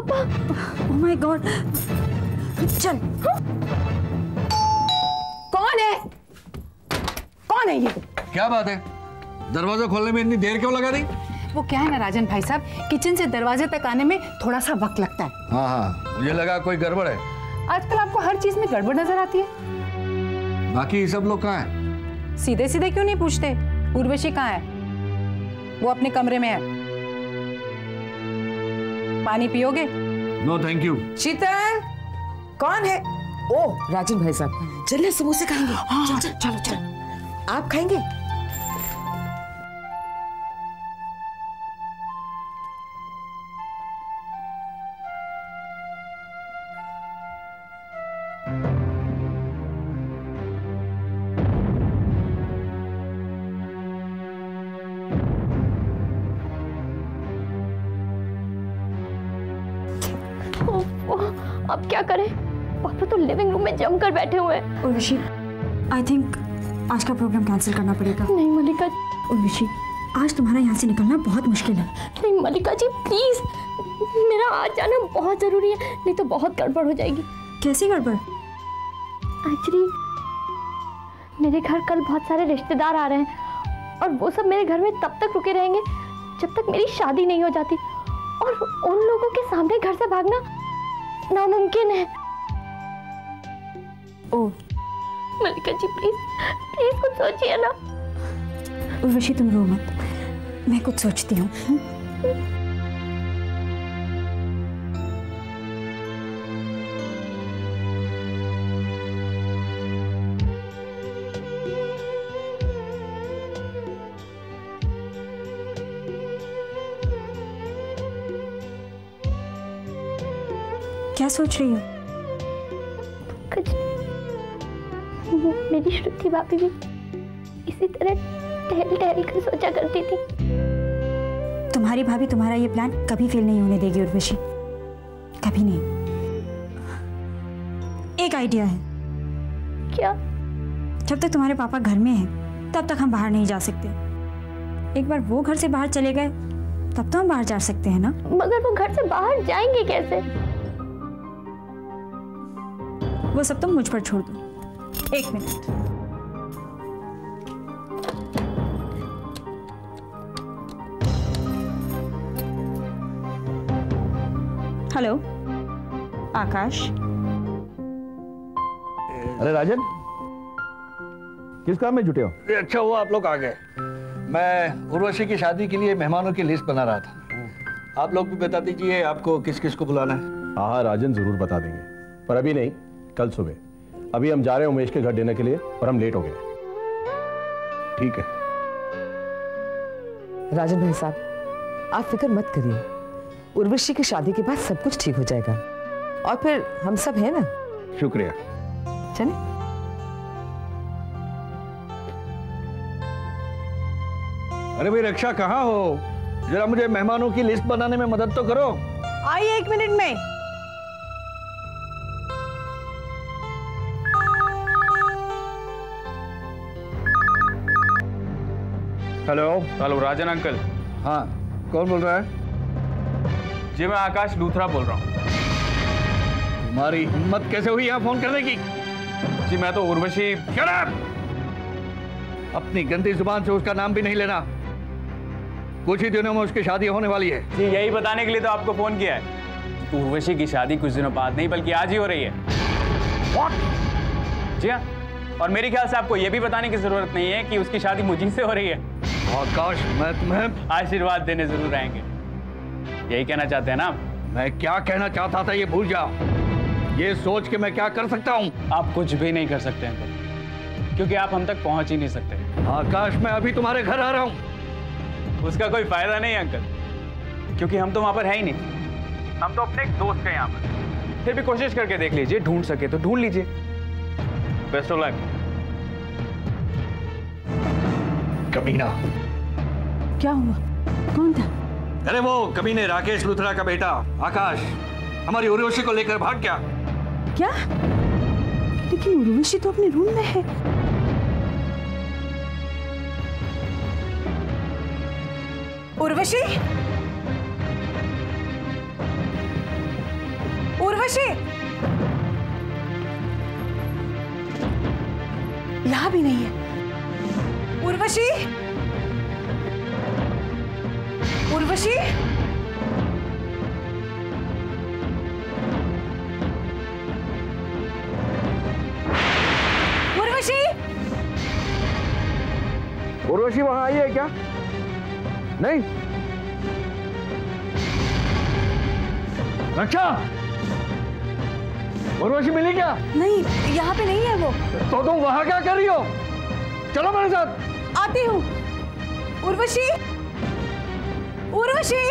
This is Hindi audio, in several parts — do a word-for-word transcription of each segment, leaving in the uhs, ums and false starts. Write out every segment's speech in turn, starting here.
पापा। ओह माय गॉड, चल। हाँ? कौन है? कौन है ये? क्या बात है, दरवाजा खोलने में इतनी देर क्यों लगा दी? वो क्या है ना राजन भाई साहब, किचन से दरवाजे तक आने में थोड़ा सा वक्त लगता है। हाँ हाँ, मुझे लगा कोई गड़बड़ है। आजकल आपको हर चीज में गड़बड़ नजर आती है। बाकी सब लोग कहाँ हैं? सीधे सीधे क्यों नहीं पूछते? उर्वशी कहाँ है? वो अपने कमरे में है। पानी पियोगे? No thank you. शीतल, कौन है? ओह राजन भाई साहब, चलिए समोसे खाएंगे। हाँ, चल, चल, चलो चलो। आप खाएंगे? अब क्या करें? पापा तो लिविंग रूम में जमकर बैठे हुए हैं। उर्वशी, आई थिंक आज का प्रोग्राम कैंसिल करना पड़ेगा। नहीं मल्लिका। उर्वशी, आज तुम्हारा यहाँ से निकलना बहुत मुश्किल है। नहीं मल्लिका जी प्लीज, मेरा आज जाना बहुत जरूरी है, नहीं तो बहुत गड़बड़ हो जाएगी। कैसी गड़बड़? एक्चुअली मेरे घर कल बहुत सारे रिश्तेदार आ रहे हैं और वो सब मेरे घर में तब तक रुके रहेंगे जब तक मेरी शादी नहीं हो जाती, और उन लोगों के सामने घर से भागना नामुमकिन है। ओह मल्लिका जी प्लीज प्लीज कुछ सोचिए ना। उर्वशी तुम रो मत, मैं कुछ सोचती हूँ। क्या सोच रही हो? कुछ नहीं, मेरी श्रुति भाभी भी इसी तरह टहल टहल कर सोचा करती थी। तुम्हारी भाभी तुम्हारा ये प्लान कभी फेल नहीं होने देगी उर्वशी, कभी नहीं। एक आइडिया है। क्या? जब तक तुम्हारे पापा घर में हैं तब तक हम बाहर नहीं जा सकते। एक बार वो घर से बाहर चले गए तब तो हम बाहर जा सकते हैं ना। मगर वो घर से बाहर जाएंगे कैसे? वो सब तुम मुझ पर छोड़ दो। एक मिनट। हेलो आकाश। अरे राजन, किस काम में जुटे हो? अच्छा हुआ आप लोग आ गए। मैं उर्वशी की शादी के लिए मेहमानों की लिस्ट बना रहा था। आप लोग भी बता दीजिए आपको किस किस को बुलाना है। हाँ हाँ राजन, जरूर बता देंगे, पर अभी नहीं, कल सुबह। अभी हम जा रहे हैं उमेश के घर डिनर के लिए और हम लेट हो गए। ठीक है राजन भाई साहब, आप फिक्र मत करिए, उर्वशी की शादी के बाद सब कुछ ठीक हो जाएगा, और फिर हम सब हैं ना। शुक्रिया। चले। अरे भाई रक्षा कहाँ हो? जरा मुझे मेहमानों की लिस्ट बनाने में मदद तो करो। आइए एक मिनट में। Hello hello Rajan uncle. हाँ कौन बोल रहा है? जी मैं आकाश लूथरा बोल रहा हूँ। तुम्हारी हिम्मत कैसे हुई यहाँ फोन करने की? जी मैं तो उर्वशी। Shut up! अपनी गंदी जुबान से उसका नाम भी नहीं लेना। कुछ ही दिनों में उसकी शादी होने वाली है। जी यही बताने के लिए तो आपको फोन किया है। उर्वशी की शादी कुछ दिनों बाद नहीं बल्कि आज ही हो रही है। What? जी हाँ, और मेरे ख्याल से आपको यह भी बताने की जरूरत नहीं है कि उसकी शादी मुझी से हो रही है। आकाश मैं तुम्हें आशीर्वाद देने जरूर आएंगे। यही कहना चाहते हैं ना? मैं क्या कहना चाहता था ये भूल जाओ। ये सोच के मैं क्या कर सकता हूँ? आप कुछ भी नहीं कर सकते अंकल, क्योंकि आप हम तक पहुंच ही नहीं सकते। आकाश मैं अभी तुम्हारे घर आ रहा हूँ। उसका कोई फायदा नहीं अंकल, क्योंकि हम तो वहां पर है ही नहीं। हम तो अपने एक दोस्त के यहाँ पर। फिर भी कोशिश करके देख लीजिए, ढूंढ सके तो ढूंढ लीजिए। Best of luck. कमीना। क्या हुआ? कौन था? अरे वो कमीने राकेश लूथरा का बेटा आकाश हमारी उर्वशी को लेकर भाग गया। क्या? लेकिन उर्वशी तो अपने रूम में है। उर्वशी, उर्वशी, यहाँ भी नहीं है। उर्वशी, उर्वशी, उर्वशी, उर्वशी वहां आई है क्या? नहीं। रक्षा, उर्वशी मिली क्या? नहीं, यहाँ पे नहीं है वो। तो तुम वहां क्या कर रही हो? चलो मेरे साथ। आती हूँ। उर्वशी, उर्वशी,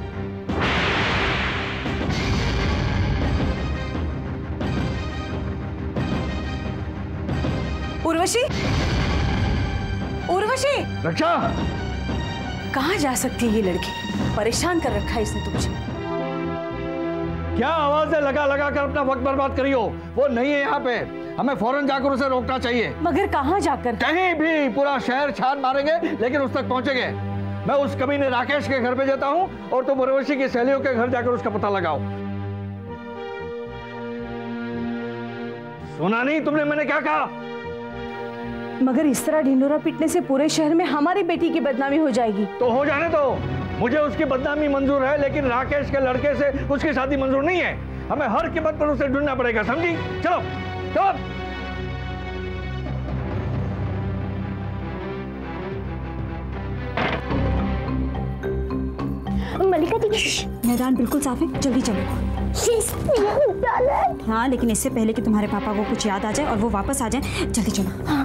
उर्वशी, उर्वशी। रक्षा, कहाँ जा सकती है ये लड़की? परेशान कर रखा है इसने तो मुझे। क्या आवाजें लगा लगा कर अपना वक्त बर्बाद करी हो? वो नहीं है यहाँ पे, हमें फौरन जाकर उसे रोकना चाहिए। मगर कहाँ जाकर? कहीं भी, पूरा शहर छान मारेंगे लेकिन उस तक पहुंचेंगे। मैं उस कमीने राकेश के घर पे जाता हूँ और तुम उर्वशी की सहेलियों के घर जाकर उसका पता लगाओ। सुना नहीं तुमने मैंने क्या कहा? मगर इस तरह ढिंडोरा पीटने से पूरे शहर में हमारी बेटी की बदनामी हो जाएगी। तो हो जाने दो, मुझे उसकी बदनामी मंजूर है लेकिन राकेश के लड़के से उसकी शादी मंजूर नहीं है। हमें हर कीमत पर उसे ढूंढना पड़ेगा, समझी? चलो चलो। मलिका जी, मैदान बिल्कुल साफ है, जल्दी चलो। हाँ, लेकिन इससे पहले कि तुम्हारे पापा को कुछ याद आ जाए और वो वापस आ जाए, जल्दी चलो। हाँ।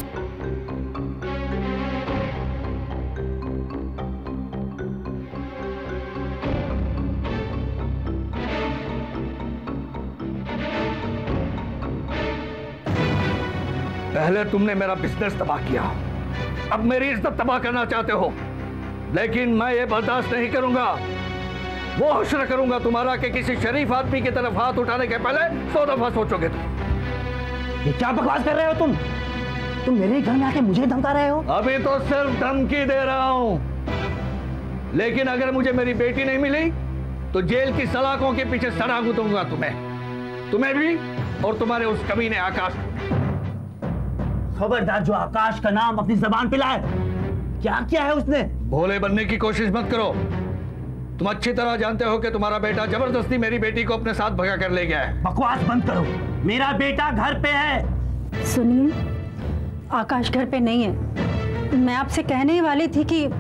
पहले तुमने मेरा बिजनेस तबाह किया, अब मेरी इज्जत तबाह करना चाहते हो, लेकिन मैं ये बर्दाश्त नहीं करूंगा। वो हश्र करूंगा तुम्हारा कि किसी शरीफ आदमी की तरफ हाथ उठाने के पहले सौ दफा सोचोगे तुम। ये क्या बकवास कर रहे हो तुम? तुम मेरे घर में आके मुझे धमका रहे हो? अभी तो सिर्फ धमकी दे रहा हूं, लेकिन अगर मुझे मेरी बेटी नहीं मिली तो जेल की सलाखों के पीछे सड़ा गुदूंगा तुम्हें, तुम्हें भी और तुम्हारे उस कमीने आकाश। खबरदार, जो आकाश का नाम अपनी जबान पे लाए। क्या किया है उसने? भोले बनने की कोशिश मत करो। तुम अच्छी तरह जानते हो कि तुम्हारा बेटा जबरदस्ती मेरी बेटी को अपने साथ भगा कर ले गया है। बकवास बंद करो, मेरा बेटा घर पे है। सुनिए, आकाश घर पे नहीं है। मैं आपसे कहने ही वाली थी कि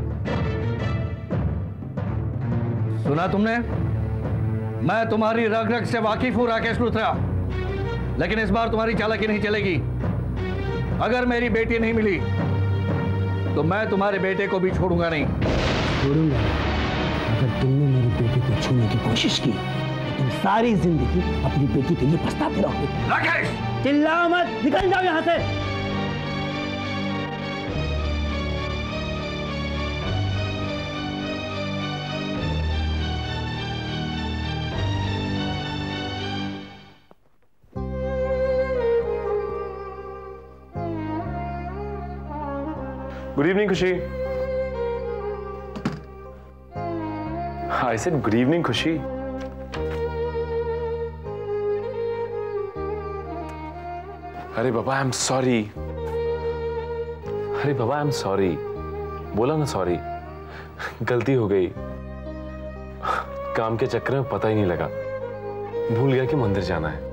सुना तुमने? मैं तुम्हारी रग रग से वाकिफ हूं राकेश लूथरा, लेकिन इस बार तुम्हारी चालाकी नहीं चलेगी। अगर मेरी बेटी नहीं मिली तो मैं तुम्हारे बेटे को भी छोड़ूंगा नहीं। छोड़ूंगा? अगर तुमने मेरी बेटी को छूने की कोशिश की तो तुम सारी जिंदगी अपनी बेटी के लिए पछताते रहोगे। राकेश! चिल्लाओ मत, निकल जाओ यहां से। Good evening, Khushi. I said good evening, Khushi. अरे बाबा, आई एम सॉरी। अरे बाबा, आई एम सॉरी। बोला ना सॉरी। गलती हो गई। काम के चक्कर में पता ही नहीं लगा, भूल गया कि मंदिर जाना है।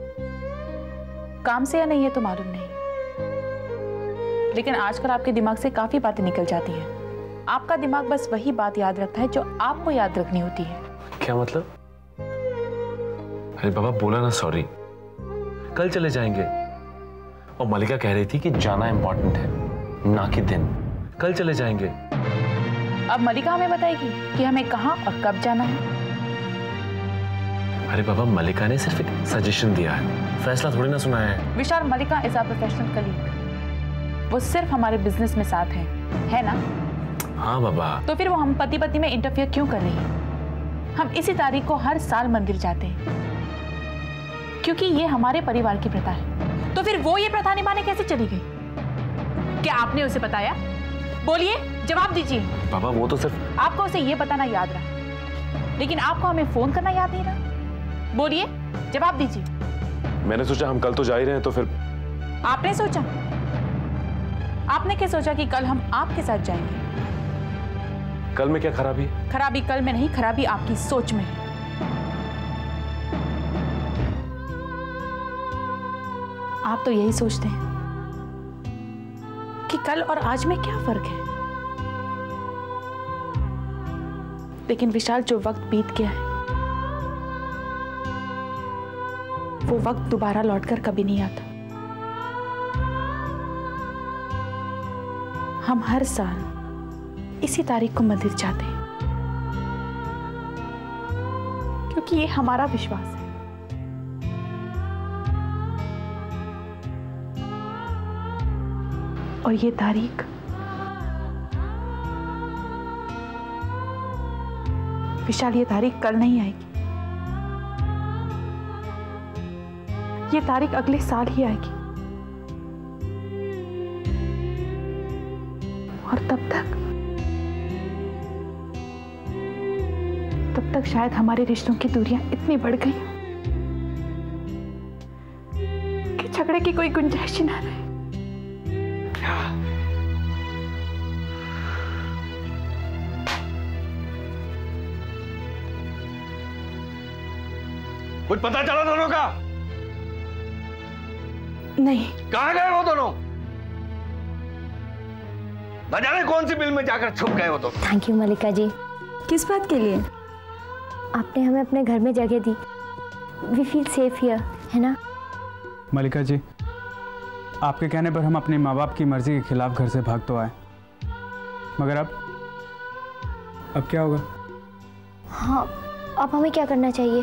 काम से या नहीं है तो मालूम नहीं, लेकिन आजकल आपके दिमाग से काफी बातें निकल जाती हैं। आपका दिमाग बस वही बात याद रखता है जो आपको याद रखनी होती है। क्या मतलब? अरे बाबा, बोला ना सॉरी। कल चले जाएंगे, और मलिका कह रही थी कि जाना इंपॉर्टेंट है, ना कि दिन। कल चले जाएंगे। अब मलिका हमें बताएगी कि हमें कहाँ और कब जाना है। अरे बाबा, मलिका ने सिर्फ एक सजेशन दिया है, फैसला थोड़ी ना सुनाया है। Vishal, Malika is our professional colleague. वो सिर्फ हमारे बिजनेस में साथ है, है ना? हाँ बाबा। तो फिर वो हम पति पति में इंटरफियर क्यों कर रही है? हम इसी तारीख को हर साल मंदिर जाते हैं क्योंकि ये हमारे परिवार की प्रथा है। तो फिर वो ये प्रथा निभाने कैसे चली गई? क्या आपने उसे बताया? बोलिए, जवाब दीजिए। बाबा, वो तो सिर्फ आपको उसे ये बताना याद रहा, लेकिन आपको हमें फोन करना याद नहीं रहा। बोलिए, जवाब दीजिए। मैंने सोचा हम कल तो जा ही रहे हैं, तो फिर आपने सोचा? आपने क्या सोचा कि कल हम आपके साथ जाएंगे? कल में क्या खराबी? खराबी कल में नहीं, खराबी आपकी सोच में है। आप तो यही सोचते हैं कि कल और आज में क्या फर्क है, लेकिन विशाल, जो वक्त बीत गया है वो वक्त दोबारा लौटकर कभी नहीं आता। हम हर साल इसी तारीख को मंदिर जाते हैं क्योंकि ये हमारा विश्वास है। और ये तारीख विशाल, ये तारीख कल नहीं आएगी, ये तारीख अगले साल ही आएगी। और तब तक तब तक शायद हमारे रिश्तों की दूरियां इतनी बढ़ गई कि झगड़े की कोई गुंजाइश ही ना रहे। कुछ पता चला दोनों का? नहीं। कहां गए वो दोनों? न जाने कौन सी बिल में जाकर छुप गए हो तो। Thank you Malika ji. किस बात के लिए? आपने हमें अपने घर में जगह दी। वी फील सेफ हियर, है ना? मलिका जी, आपके कहने पर हम अपने माँ बाप की मर्जी के खिलाफ घर से भाग तो आए, मगर अब अब क्या होगा? हाँ, अब हमें क्या करना चाहिए?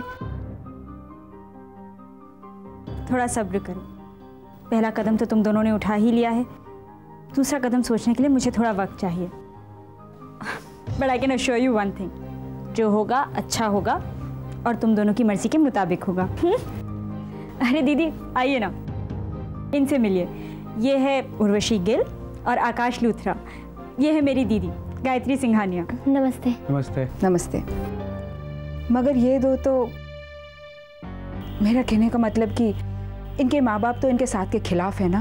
थोड़ा सब्र करो। पहला कदम तो तुम दोनों ने उठा ही लिया है, दूसरा कदम सोचने के लिए मुझे थोड़ा वक्त चाहिए। But I can assure you one thing, जो होगा अच्छा होगा और तुम दोनों की मर्जी के मुताबिक होगा। अरे दीदी आइए ना, इनसे मिलिए। ये है उर्वशी गिल और आकाश लूथरा। ये है मेरी दीदी गायत्री सिंघानिया। नमस्ते। नमस्ते। नमस्ते। मगर ये दो तो, मेरा कहने का मतलब कि इनके माँ बाप तो इनके साथ के खिलाफ है ना,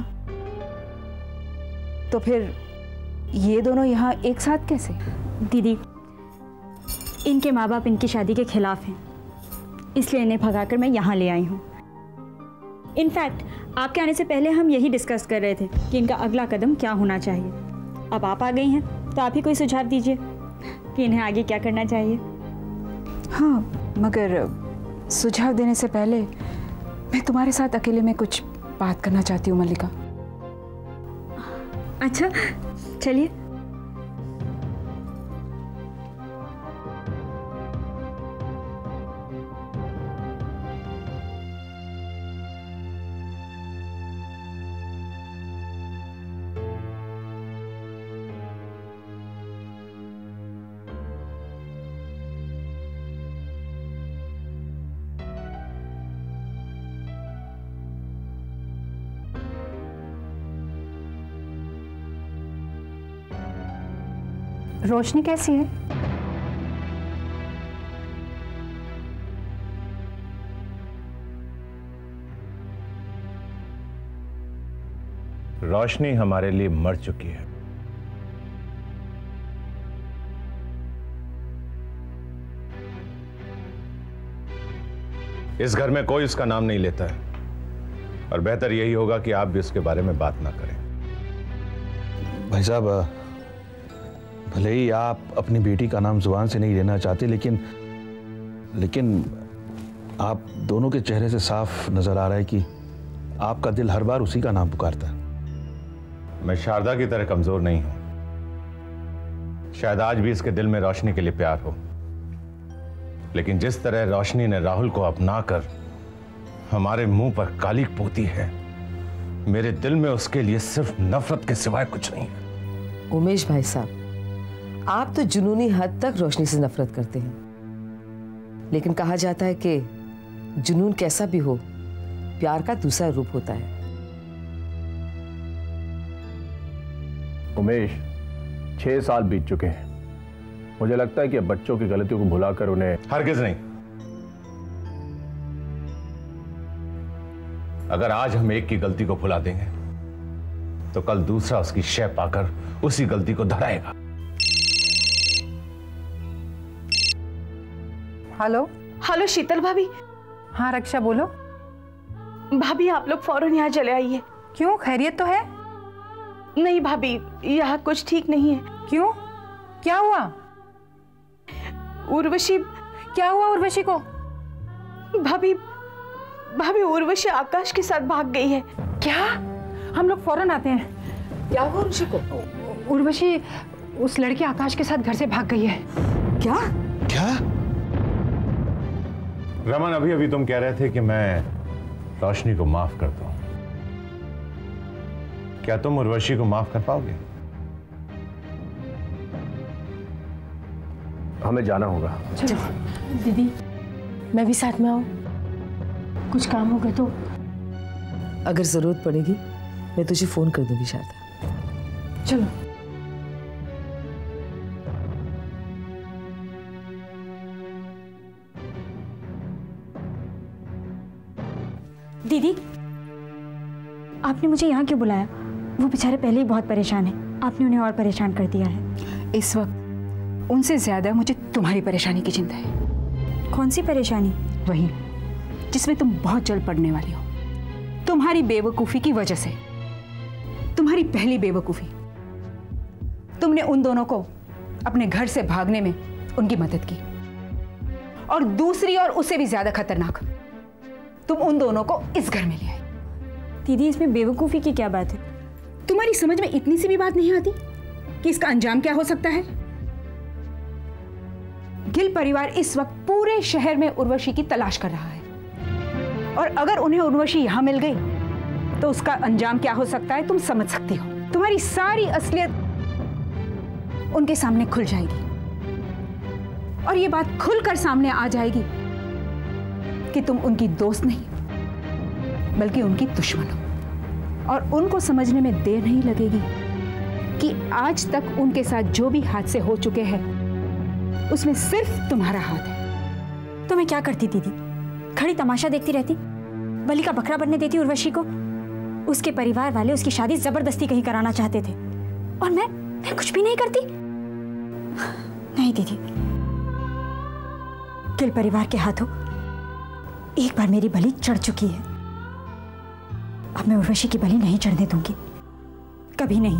तो फिर ये दोनों यहाँ एक साथ कैसे? दीदी, इनके माँ बाप इनकी शादी के खिलाफ हैं, इसलिए इन्हें भगाकर मैं यहाँ ले आई हूँ। इनफैक्ट आपके आने से पहले हम यही डिस्कस कर रहे थे कि इनका अगला कदम क्या होना चाहिए। अब आप आ गई हैं तो आप ही कोई सुझाव दीजिए कि इन्हें आगे क्या करना चाहिए। हाँ, मगर सुझाव देने से पहले मैं तुम्हारे साथ अकेले में कुछ बात करना चाहती हूँ मल्लिका। अच्छा, चलिए। रोशनी कैसी है? रोशनी हमारे लिए मर चुकी है। इस घर में कोई उसका नाम नहीं लेता है और बेहतर यही होगा कि आप भी उसके बारे में बात ना करें। भाई साहब, भले ही आप अपनी बेटी का नाम जुबान से नहीं लेना चाहते, लेकिन लेकिन आप दोनों के चेहरे से साफ नजर आ रहा है कि आपका दिल हर बार उसी का नाम पुकारता है। मैं शारदा की तरह कमजोर नहीं हूं। शायद आज भी इसके दिल में रोशनी के लिए प्यार हो, लेकिन जिस तरह रोशनी ने राहुल को अपनाकर हमारे मुंह पर कालिक पोती है, मेरे दिल में उसके लिए सिर्फ नफरत के सिवाय कुछ नहीं है। उमेश भाई साहब, आप तो जुनूनी हद तक रोशनी से नफरत करते हैं, लेकिन कहा जाता है कि जुनून कैसा भी हो, प्यार का दूसरा रूप होता है। उमेश, छह साल बीत चुके हैं। मुझे लगता है कि अब बच्चों की गलतियों को भुलाकर उन्हें हरगिज नहीं। अगर आज हम एक की गलती को भुला देंगे तो कल दूसरा उसकी शय पाकर उसी गलती को दोहराएगा। हेलो हेलो शीतल भाभी। हाँ रक्षा बोलो। भाभी आप लोग फौरन यहाँ चले आइए। क्यों, खैरियत तो है? नहीं भाभी, यहाँ कुछ ठीक नहीं है। क्यों, क्या हुआ? उर्वशी। क्या हुआ उर्वशी को? भाभी भाभी उर्वशी आकाश के साथ भाग गई है। क्या? हम लोग फौरन आते हैं। क्या हुआ उर्वशी को? उर्वशी उस लड़के आकाश के साथ घर से भाग गई है। क्या क्या? रमन, अभी अभी तुम कह रहे थे कि मैं रोशनी को माफ कर दूं। क्या तुम उर्वशी को माफ कर पाओगे? हमें जाना होगा। चलो दीदी, मैं भी साथ में आऊं। कुछ काम होगा तो? अगर जरूरत पड़ेगी मैं तुझे फोन कर दूंगी शारदा। चलो। दीदी, आपने मुझे यहाँ क्यों बुलाया? वो बेचारे पहले ही बहुत परेशान हैं। आपने उन्हें और परेशान कर दिया है। इस वक्त उनसे ज्यादा मुझे तुम्हारी परेशानी की चिंता है। कौन सी परेशानी? वही जिसमें तुम बहुत जल्द पड़ने वाली हो। तुम्हारी बेवकूफी की वजह से। तुम्हारी पहली बेवकूफी, तुमने उन दोनों को अपने घर से भागने में उनकी मदद की, और दूसरी और उससे भी ज्यादा खतरनाक, तुम उन दोनों को इस घर में ले आई। दीदी, इसमें बेवकूफी की क्या बात है? तुम्हारी समझ में इतनी सी भी बात नहीं आती कि इसका अंजाम क्या हो सकता है? गिल परिवार इस वक्त पूरे शहर में उर्वशी की तलाश कर रहा है, और अगर उन्हें उर्वशी यहां मिल गई तो उसका अंजाम क्या हो सकता है तुम समझ सकती हो। तुम्हारी सारी असलियत उनके सामने खुल जाएगी, और ये बात खुलकर सामने आ जाएगी कि तुम उनकी दोस्त नहीं बल्कि उनकी दुश्मन हो। और उनको समझने में देर नहीं लगेगी कि आज तक उनके साथ जो भी हादसे हो चुके हैं उसमें सिर्फ तुम्हारा हाथ है। तो मैं क्या करती दीदी? खड़ी तमाशा देखती रहती? बलि का बकरा बनने देती उर्वशी को? उसके परिवार वाले उसकी शादी जबरदस्ती कहीं कराना चाहते थे, और मैं मैं कुछ भी नहीं करती? नहीं दीदी, गिल परिवार के हाथों एक बार मेरी बलि चढ़ चुकी है। अब मैं उर्वशी की बलि नहीं चढ़ने दूंगी, कभी नहीं।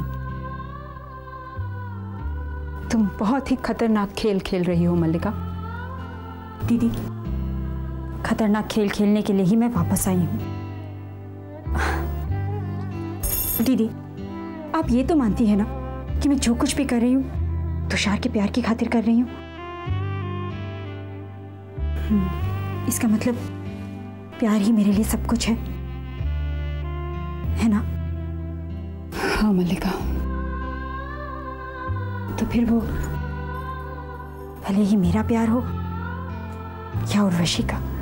तुम बहुत ही खतरनाक खेल खेल रही हो मल्लिका। दीदी, खतरनाक खेल खेलने के लिए ही मैं वापस आई हूं। दीदी, आप ये तो मानती है ना कि मैं जो कुछ भी कर रही हूं तुषार के प्यार की खातिर कर रही हूं? इसका मतलब प्यार ही मेरे लिए सब कुछ है, है ना? हाँ मल्लिका। तो फिर वो भले ही मेरा प्यार हो या उर्वशी का,